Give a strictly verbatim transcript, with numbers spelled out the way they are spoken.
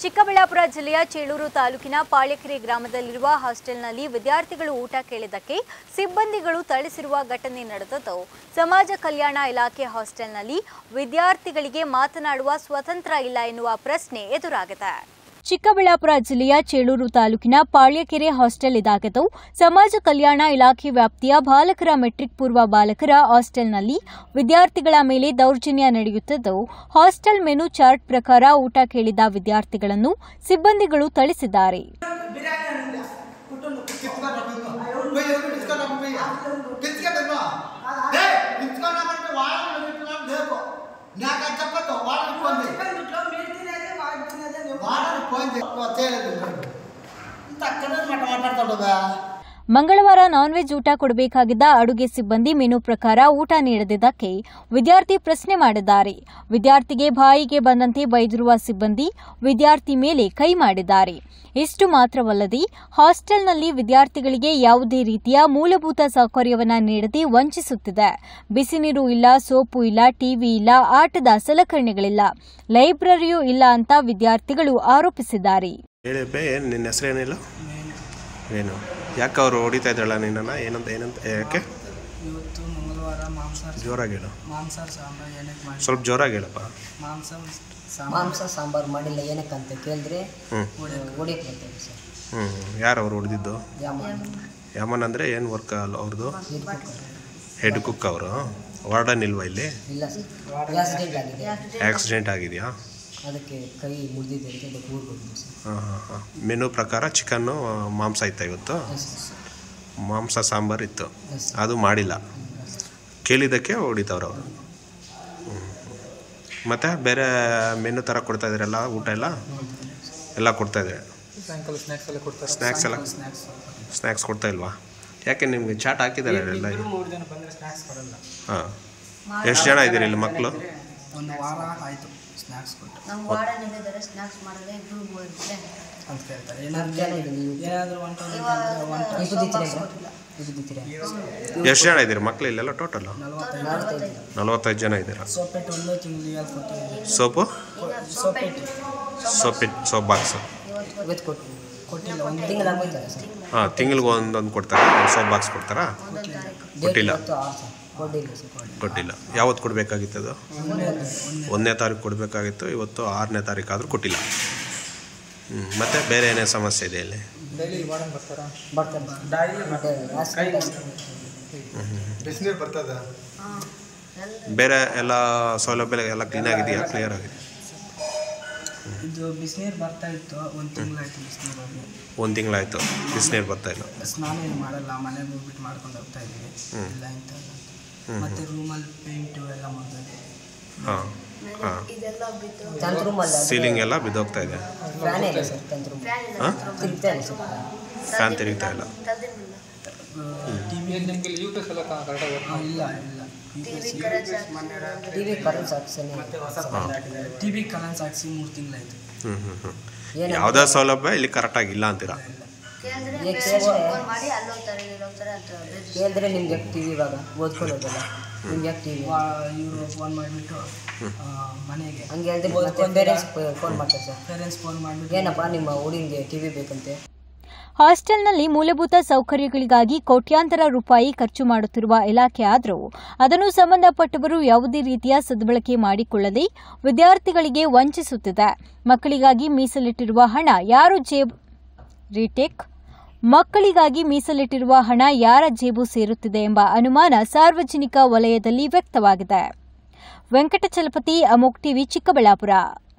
ಚಿಕ್ಕಬಳ್ಳಾಪುರ ಜಿಲ್ಲೆಯ ಚೇಳೂರು ತಾಲೂಕಿನ ಪಾಳ್ಯಕೆರೆ ಗ್ರಾಮದಲ್ಲಿರುವ ಹಾಸ್ಟೆಲ್ನಲ್ಲಿ ವಿದ್ಯಾರ್ಥಿಗಳು ಊಟ ಕೇಳಿದ್ದಕ್ಕೆ ಸಿಬ್ಬಂದಿಗಳು ಥಳಿಸಿರುವ ಘಟನೆ ನಡೆದಿದ್ದು, ಸಮಾಜ ಕಲ್ಯಾಣ ಇಲಾಖೆ ಹಾಸ್ಟೆಲ್ನಲ್ಲಿ ವಿದ್ಯಾರ್ಥಿಗಳಿಗೆ ಮಾತನಾಡುವ ಸ್ವಾತಂತ್ರ್ಯ ಇಲ್ಲ ಎನ್ನುವ ಪ್ರಶ್ನೆ ಎದುರಾಗಿದೆ. ಚಿಕ್ಕಬಳ್ಳಾಪುರ ಜಿಲ್ಲೆಯ ಚೇಳೂರು ತಾಲೂಕಿನ ಪಾಳ್ಯಕೆರೆ ಹಾಸ್ಟೆಲ್ ಇದಾಗಿದ್ದು, ಸಮಾಜ ಕಲ್ಯಾಣ ಇಲಾಖೆ ವ್ಯಾಪ್ತಿಯ ಬಾಲಕರ ಮೆಟ್ರಿಕ್ ಪೂರ್ವ ಬಾಲಕರ ಹಾಸ್ಟೆಲ್ನಲ್ಲಿ ವಿದ್ಯಾರ್ಥಿಗಳ ಮೇಲೆ ದೌರ್ಜನ್ಯ ನಡೆಯುತ್ತಿದ್ದು, ಹಾಸ್ಟೆಲ್ ಮೆನು ಚಾರ್ಟ್ ಪ್ರಕಾರ ಊಟ ಕೇಳಿದ ವಿದ್ಯಾರ್ಥಿಗಳನ್ನು ಸಿಬ್ಬಂದಿಗಳು ಥಳಿಸಿದ್ದಾರೆ. ಮಂಗಳವಾರ ನಾನ್ ವೆಜ್ ಊಟ ಕೊಡಬೇಕಾಗಿದ್ದ ಅಡುಗೆ ಸಿಬ್ಬಂದಿ ಮೆನು ಪ್ರಕಾರ ಊಟ ನೀಡದಿದ್ದಕ್ಕೆ ವಿದ್ಯಾರ್ಥಿ ಪ್ರಶ್ನೆ ಮಾಡಿದ್ದಾರೆ. ವಿದ್ಯಾರ್ಥಿಗೆ ಬಾಯಿಗೆ ಬಂದಂತೆ ಬೈದಿರುವ ಸಿಬ್ಬಂದಿ ವಿದ್ಯಾರ್ಥಿ ಮೇಲೆ ಕೈ ಮಾಡಿದ್ದಾರೆ. ಇಷ್ಟು ಮಾತ್ರವಲ್ಲದೆ ಹಾಸ್ಟೆಲ್ನಲ್ಲಿ ವಿದ್ಯಾರ್ಥಿಗಳಿಗೆ ಯಾವುದೇ ರೀತಿಯ ಮೂಲಭೂತ ಸೌಕರ್ಯವನ್ನು ನೀಡದೆ ವಂಚಿಸುತ್ತಿದೆ. ಬಿಸಿ ನೀರು ಇಲ್ಲ, ಸೋಪು ಇಲ್ಲ, ಟಿವಿ ಇಲ್ಲ, ಆಟದ ಸಲಕರಣೆಗಳಿಲ್ಲ, ಲೈಬ್ರರಿಯೂ ಇಲ್ಲ ಅಂತ ವಿದ್ಯಾರ್ಥಿಗಳು ಆರೋಪಿಸಿದ್ದಾರೆ. ನಿನ್ನ ಹೆಸರೇನಿಲ್ಲ ಏನು ಯಾಕೆ ಅವರು ಹೊಡಿತಾ ಇದ್ದಾಳ ನಿನ್ನ ಏನಂತ ಏನಂತ ಯಾಕೆ ಇವತ್ತು ಮಂಗಳವಾರ ಮಾಂಸ ಜೋರಾಗಿ ಹೇಳು ಮಾಂಸ ಸಾಂಬಾರು ಏನಕ್ಕೆ ಮಾಡಿ ಸ್ವಲ್ಪ ಜೋರಾಗಿ ಹೇಳಪ್ಪ ಮಾಂಸ ಮಾಂಸ ಸಾಂಬಾರು ಮಾಡಿಲ್ಲ ಏನಕ್ಕಂತ ಕೇಳಿದ್ರೆ ಹೊಡಿಯಕ್ಕೆ ಬರ್ತೇವೆ ಸರ್. ಹ್ಞೂ ಯಾರು ಅವ್ರು ಹೊಡೆದಿದ್ದು? ಯಾಮನ್. ಯಾಮನ್ ಅಂದರೆ ಏನು ವರ್ಕ್ ಅಲ್ಲ ಅವ್ರದ್ದು? ಹೆಡ್ ಕುಕ್ ಅವರು. ವಾರ್ಡನ್ ಇಲ್ವಾ ಇಲ್ಲಿ? ಇಲ್ಲ ಸರ್, ಆಕ್ಸಿಡೆಂಟ್ ಆಗಿದೆ. ಆಕ್ಸಿಡೆಂಟ್ ಆಗಿದೆಯಾ? ಅದಕ್ಕೆ ಕೈ ಮುರಿದಿದೆ ಅಂತ ಊರಿಗೆ ಹೋಗಿದ್ವಿ ಸರ್. ಹಾಂ ಹಾಂ ಹಾಂ ಮೆನು ಪ್ರಕಾರ ಚಿಕನ್ನು ಮಾಂಸ ಇತ್ತು ಇವತ್ತು. ಮಾಂಸ ಸಾಂಬಾರು ಇತ್ತು, ಅದು ಮಾಡಿಲ್ಲ. ಕೇಳಿದ್ದಕ್ಕೆ ಹೊಡಿತವ್ರು ಅವರು. ಹ್ಞೂ ಮತ್ತು ಬೇರೆ ಮೆನು ಥರ ಕೊಡ್ತಾ ಇದ್ದೀರಲ್ಲ ಊಟ ಎಲ್ಲ ಎಲ್ಲ ಕೊಡ್ತಾ ಇದ್ದಾರೆ. ಸ್ನ್ಯಾಕ್ಸ್ ಎಲ್ಲ ಸ್ನ್ಯಾಕ್ಸ್ ಕೊಡ್ತಾ ಇಲ್ವಾ? ಯಾಕೆ ನಿಮಗೆ ಚಾಟ್ ಹಾಕಿದ್ದಾರೆ ಎಲ್ಲ? ಹಾಂ ಎಷ್ಟು ಜನ ಇದ್ದೀರಿ ಇಲ್ಲಿ ಮಕ್ಕಳು? ಒಂದು ವಾರ ಆಯಿತು ಸ್ನ್ಯಾಕ್ಸ್ ಕೊಟ್ಟು ನಮ್ಮ ವಾರ್ಡನ್ ಹೇಳಿದ್ದಾರೆ ಸ್ನ್ಯಾಕ್ಸ್ ಮಾಡಿದ್ರೆ ಇಬ್ಬರು ಹೋಗಿದ್ರೆ ಅಂತ ಕೇಳ್ತಾರೆ. ಏನಾದರೂ ಒನ್ ಎಷ್ಟು ಜನ ಇದ್ದೀರಿ ಮಕ್ಕಳು ಇಲ್ಲೆಲ್ಲ ಟೋಟಲ್? ನಲವತ್ತೈದು ಜನ ಇದ್ದೀರಾ. ಸೋಪೆಟ್ಟು ಒಂದು ತಿಂಗಳಿಗೆ ಕೊಟ್ಟಿದ್ದೀವಿ. ಸೋಪು ಸೋಪೆಟ್ಟು ಸೋಪಿಟ್ ಸೋಪ್ ಬಾಕ್ಸು ಕೊಟ್ಟಿಲ್ಲ. ಒಂದು ತಿಂಗಳಾಗೋಯ್ತಲ್ಲ ಸರ್. ಹಾಂ ತಿಂಗಳಿಗೆ ಒಂದೊಂದು ಕೊಡ್ತಾರಾ? ಸೋಪ್ ಬಾಕ್ಸ್ ಕೊಡ್ತಾರಾ? ಕೊಟ್ಟಿಲ್ಲ ಕೊಟ್ಟಿಲ್ಲ. ಯಾವತ್ತು ಕೊಡಬೇಕಾಗಿತ್ತು ಅದು? ಒಂದನೇ ತಾರೀಕು ಕೊಡಬೇಕಾಗಿತ್ತು. ಇವತ್ತು ಆರನೇ ತಾರೀಕು ಆದರೂ ಕೊಟ್ಟಿಲ್ಲ. ಹ್ಞೂ ಮತ್ತು ಬೇರೆ ಏನೇ ಸಮಸ್ಯೆ ಇದೆ ಇಲ್ಲಿ? ಬೇರೆ ಎಲ್ಲ ಸೌಲಭ್ಯ ಎಲ್ಲ ಕ್ಲೀನ್ ಆಗಿದೆಯಾ? ಕ್ಲಿಯರ್ ಆಗಿದೆ? ಇದು ಬಿಸಿನೀರು ಬರ್ತಾ ಇತ್ತು, ಒಂದು ತಿಂಗಳಾಯ್ತು ಬಿಸಿನೀರು ಹೋಗಿ. ಒಂದು ತಿಂಗಳಾಯಿತು ಬಿಸಿನೀರು ಬರ್ತಾ ಇಲ್ಲ. ಸ್ನಾನ ಏನು ಮಾಡಲ್ಲ, ಮನೆಗೆ ಹೋಗ್ಬಿಟ್ಟು ಮಾಡ್ಕೊಂಡು ಹೋಗ್ತಾ ಇದ್ದೀವಿ. ಇಲ್ಲ ಇಂಥ ಮತ್ತು ರೂಮಲ್ಲಿ ಪೇಂಟು ಎಲ್ಲ ಮಾಡಿದೆ. ಹಾಂ ಹಾಂ ಇದೆಲ್ಲ ಬಿದ್ದು ಸೀಲಿಂಗ್ ಎಲ್ಲ ಬಿದ್ದೋಗ್ತಾ ಇದೆ. ಫ್ಯಾನ್ ಇಲ್ಲ ಸರ್, ತಂತ್ರ ಹಾಂ ತಿರುಗ್ತಾ ಇಲ್ಲ ಸರ್. ಫ್ಯಾನ್ ತಿರುಗ್ತಾ ಇಲ್ಲ. ಟಿವಿ ಇಲ್ಲ ಇಲ್ಲ ಟಿವಿ ಕರೆನ್ಸ್ ಹಾಕ್ಸೇನೆ ಟಿವಿ ಕರೆನ್ಸ್ ಹಾಕ್ಸಿ ಮೂರು ತಿಂಗಳಾಯ್ತು. ಹ್ಞೂ ಹ್ಞೂ ಹ್ಞೂ ಯಾವುದೇ ಸೌಲಭ್ಯ ಇಲ್ಲಿ ಕರೆಕ್ಟಾಗಿ ಇಲ್ಲ ಅಂತೀರಾ? ಕೇಳಿದ್ರೆ ನಿಮ್ಗೆ ಯಾಕೆ ಟಿವಿ ಇವಾಗ ಓದ್ಕೊಳ್ಳೋದಲ್ಲ, ನಿಮ್ಗೆ ಯಾಕೆ ಟಿವಿ ಇವರು ಫೋನ್ ಮಾಡಿಬಿಟ್ಟು ಮನೆಗೆ ಹಂಗೆ ಹೇಳಿದ್ರೆ ಪೇರೆಂಟ್ಸ್ ಫೋನ್ ಮಾಡ್ತಾರೆ ಸರ್. ಪೇರೆಂಟ್ಸ್ ಫೋನ್ ಮಾಡಿಬಿಟ್ಟು ಏನಪ್ಪ ನಿಮ್ಮ ಹುಡುಗಿಗೆ ಟಿವಿ ಬೇಕಂತೆ. ಹಾಸ್ಟೆಲ್ನಲ್ಲಿ ಮೂಲಭೂತ ಸೌಕರ್ಯಗಳಿಗಾಗಿ ಕೋಟ್ಯಾಂತರ ರೂಪಾಯಿ ಖರ್ಚು ಮಾಡುತ್ತಿರುವ ಇಲಾಖೆ ಆದರೂ ಅದನ್ನು ಸಂಬಂಧಪಟ್ಟವರು ಯಾವುದೇ ರೀತಿಯ ಸದ್ಬಳಕೆ ಮಾಡಿಕೊಳ್ಳದೆ ವಿದ್ಯಾರ್ಥಿಗಳಿಗೆ ವಂಚಿಸುತ್ತಿದೆ. ಮಕ್ಕಳಿಗಾಗಿ ಮೀಸಲಿಟ್ಟಿರುವ ಹಣ ಯಾರು ಜೇಬು ರಿಟೇಕ್ ಮಕ್ಕಳಿಗಾಗಿ ಮೀಸಲಿಟ್ಟಿರುವ ಹಣ ಯಾರ ಜೇಬು ಸೇರುತ್ತಿದೆ ಎಂಬ ಅನುಮಾನ ಸಾರ್ವಜನಿಕ ವಲಯದಲ್ಲಿ ವ್ಯಕ್ತವಾಗಿದೆ. ವೆಂಕಟಚಲಪತಿ, ಅಮೋಕ್ ಟಿವಿ, ಚಿಕ್ಕಬಳ್ಳಾಪುರ.